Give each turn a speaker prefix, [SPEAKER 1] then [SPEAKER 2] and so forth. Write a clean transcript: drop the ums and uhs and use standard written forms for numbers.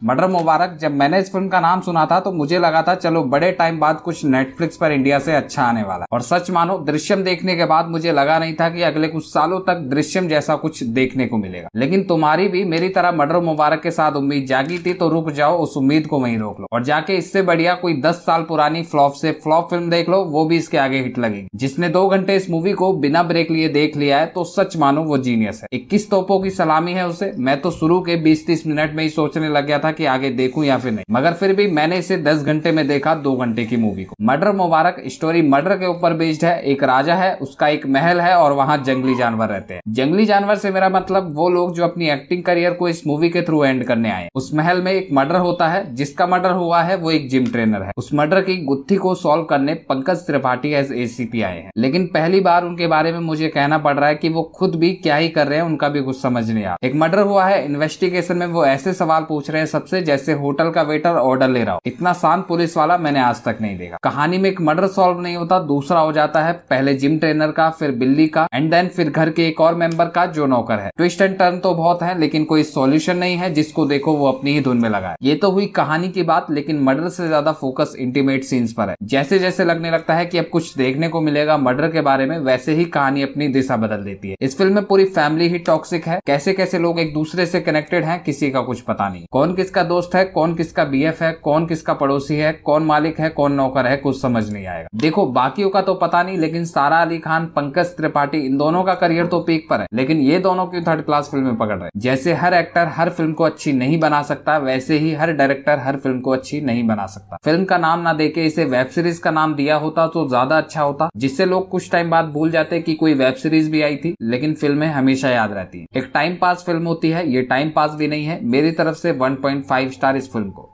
[SPEAKER 1] Murder मुबारक जब मैंने इस फिल्म का नाम सुना था तो मुझे लगा था चलो बड़े टाइम बाद कुछ नेटफ्लिक्स पर इंडिया से अच्छा आने वाला, और सच मानो दृश्यम देखने के बाद मुझे लगा नहीं था कि अगले कुछ सालों तक दृश्यम जैसा कुछ देखने को मिलेगा। लेकिन तुम्हारी भी मेरी तरह मर्डर मुबारक के साथ उम्मीद जागी थी तो रुक जाओ, उस उम्मीद को वहीं रोक लो और जाके इससे बढ़िया कोई 10 साल पुरानी फ्लॉप से फ्लॉप फिल्म देख लो, वो भी इसके आगे हिट लगेगी। जिसने 2 घंटे इस मूवी को बिना ब्रेक लिए देख लिया है तो सच मानो वो जीनियस है। 21 तोपों की सलामी है उसे। मैं तो शुरू के 20-30 मिनट में ही सोचने लग गया था कि आगे देखूं या फिर नहीं, मगर फिर भी मैंने इसे 10 घंटे में देखा 2 घंटे की मूवी को। मर्डर मुबारक स्टोरी मर्डर के ऊपर बेस्ड है। एक राजा है, उसका एक महल है और वहां जंगली जानवर रहते हैं। जंगली जानवर से मेरा मतलब वो लोग जो अपनी एक्टिंग करियर को इस मूवी के थ्रू एंड करने आए। उस महल में एक मर्डर होता है, जिसका मर्डर हुआ है वो एक जिम ट्रेनर है। उस मर्डर की गुत्थी को सॉल्व करने पंकज त्रिपाठी एज एसीपी आए हैं। लेकिन पहली बार उनके बारे में मुझे कहना पड़ रहा है कि वो खुद भी क्या ही कर रहे हैं, उनका भी कुछ समझ नहीं आ। एक मर्डर हुआ है, इन्वेस्टिगेशन में वो ऐसे सवाल पूछ रहे हैं सबसे जैसे होटल का वेटर ऑर्डर ले रहा हो। इतना शांत पुलिस वाला मैंने आज तक नहीं देखा। कहानी में एक मर्डर सॉल्व नहीं होता, दूसरा हो जाता है पहले जिम ट्रेनर का, फिर बिल्ली का, एंड देन फिर घर के एक और मेंबर का जो नौकर है। ट्विस्ट एंड टर्न तो बहुत है लेकिन कोई सॉल्यूशन नहीं है, जिसको देखो वो अपनी ही धुन में लगा है। ये तो हुई कहानी की बात, लेकिन मर्डर से ज्यादा फोकस इंटीमेट सीन्स पर है। जैसे जैसे लगने लगता है कि अब कुछ देखने को मिलेगा मर्डर के बारे में, वैसे ही कहानी अपनी दिशा बदल देती है। इस फिल्म में पूरी फैमिली ही टॉक्सिक है। कैसे कैसे लोग एक दूसरे से कनेक्टेड हैं किसी का कुछ पता नहीं। कौन किसका दोस्त है, कौन किसका बीएफ है, कौन किसका पड़ोसी है, कौन मालिक है, कौन नौकर है, कुछ समझ नहीं आएगा। देखो बाकियों का तो पता नहीं, लेकिन सारा अली खान, पंकज त्रिपाठी, इन दोनों का करियर तो पीक पर है, लेकिन ये दोनों क्यों थर्ड क्लास फिल्में पकड़ रहे हैं। जैसे हर एक्टर हर फिल्म को अच्छी नहीं बना सकता, वैसे ही हर डायरेक्टर हर फिल्म को अच्छी नहीं बना सकता। फिल्म का नाम ना देके इसे वेब सीरीज का नाम दिया होता तो ज्यादा अच्छा होता, जिससे लोग कुछ टाइम बाद भूल जाते कि कोई वेब सीरीज भी आई थी। लेकिन फिल्में हमेशा याद रहती है। एक टाइम पास फिल्म होती है, ये टाइम पास भी नहीं है। मेरी तरफ से 1.5 स्टार इस फिल्म को।